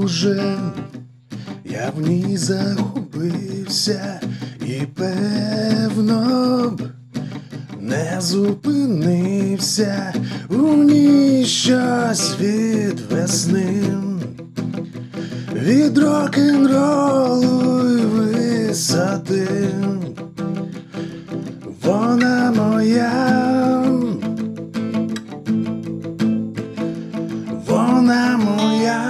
Може, я в ній загубився і певно б не зупинився у ній щось від весни, від рок-н-ролу й висоти. Вона моя, вона моя,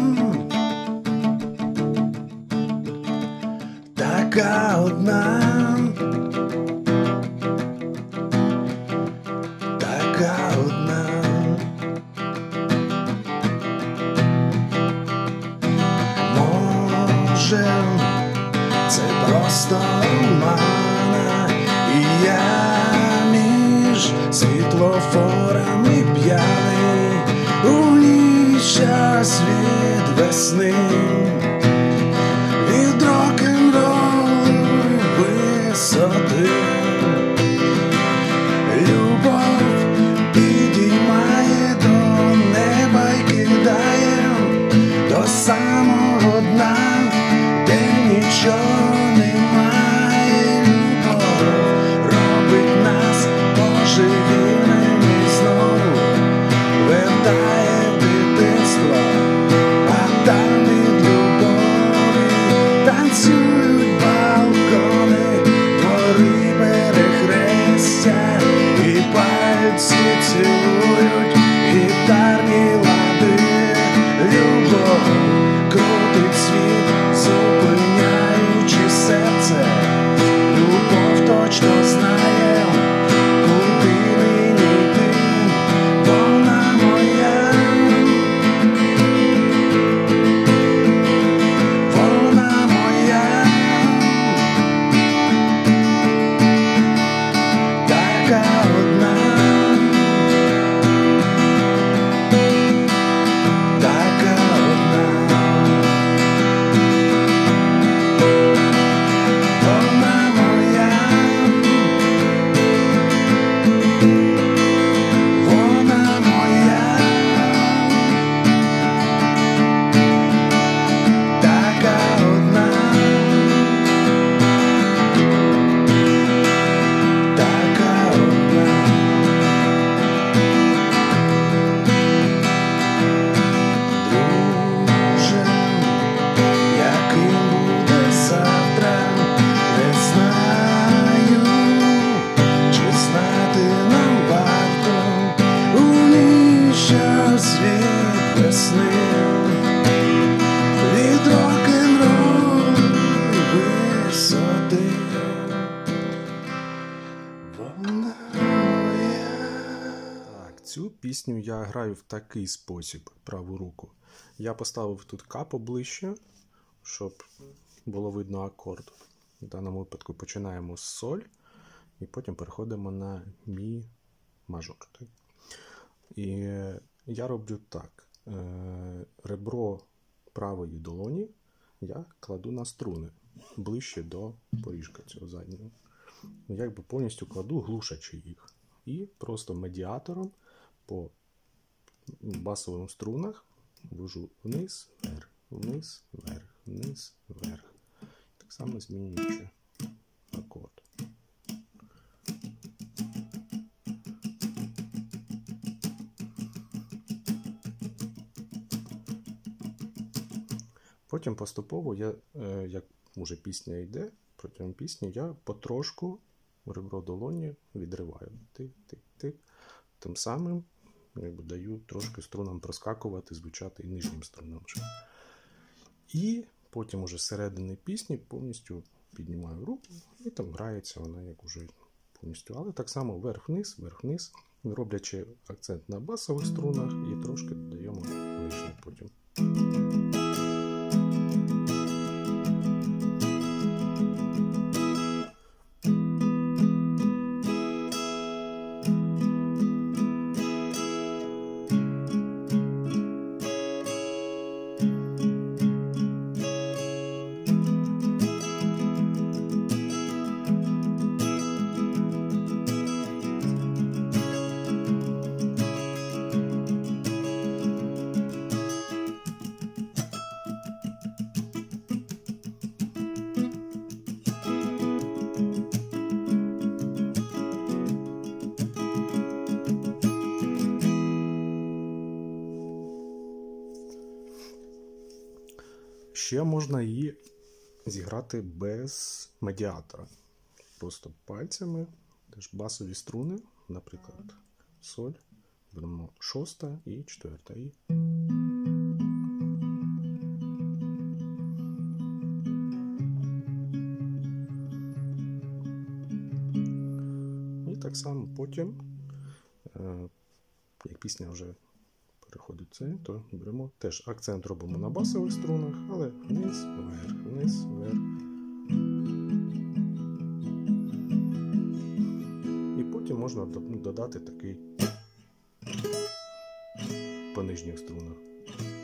така одна, така одна. Може, це просто омана, і я між світлофорами п'яний у ніч час від весни, від рок-н-ролу й висоти. Любов підіймає до неба й кидає до самого дна, де нічого немає. Любов робить нас божевільними й знову вертає в дитинство, а там від любові танцюють балкони, двори перехрестя, і пальці цілують гітарні лади. Любов крутить світ, зупиняючи серце. Любов точно знає, куди мені йти. Вона моя, вона моя, така одна, така одна. Вона моя, вона моя, така одна, така одна. Друже, яким буде завтра, не знаю, чи знати нам варто у ніч час від весни, від рок-н-ролу й висоти. Вона моя. Так, цю пісню я граю в такий спосіб, праву руку. Я поставив тут К поближче, щоб було видно акорд. В даному випадку починаємо з соль, і потім переходимо на мі мажор. Так? І я роблю так. Ребро правої долоні я кладу на струни, ближче до поріжка цього заднього. Якби повністю кладу, глушачи їх. І просто медіатором по басовим струнах вожу вниз, вверх, вниз, вверх, вниз, вверх. Так само змінюючи акорд. Потім поступово я, як уже пісня йде, протягом пісні я потрошку ребро долоні відриваю. Тик-тик-тик. Тим самим якби даю трошки струнам проскакувати, звучати і нижнім струнам. І потім уже з середини пісні повністю піднімаю руку і там грається вона як уже повністю. Але так само вверх-вниз, роблячи акцент на басових струнах і трошки додаємо нижні потім. Ще можна її зіграти без медіатора. Просто пальцями, теж басові струни, наприклад, соль, беремо 6 і 4. І так само потім, як пісня вже переходить це, то беремо теж акцент робимо на басових струнах, але вниз, вверх, вниз, вверх. І потім можна додати такий по нижніх струнах.